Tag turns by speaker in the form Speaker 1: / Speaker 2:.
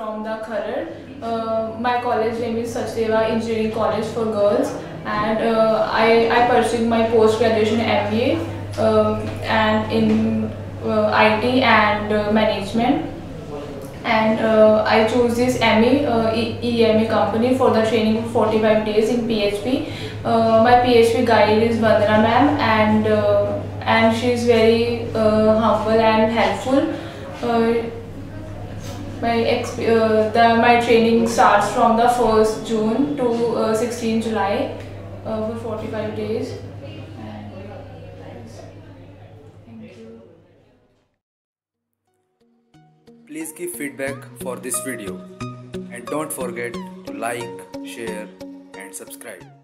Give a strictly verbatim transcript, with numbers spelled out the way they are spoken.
Speaker 1: from the Kharar. Uh, my college name is Sachdeva Engineering College for Girls, and uh, I, I pursued my post-graduation M B A uh, and in uh, I T and uh, management. And uh, I chose this M E, uh, E M E company for the training for forty-five days in P H P. Uh, my P H P guide is Vandana ma'am, and uh, and she is very uh, humble and helpful. Uh, my exp uh, the my training starts from the first June to uh, sixteenth July uh, for forty-five days. And, thank you.
Speaker 2: Please give feedback for this video and don't forget to like, share and subscribe.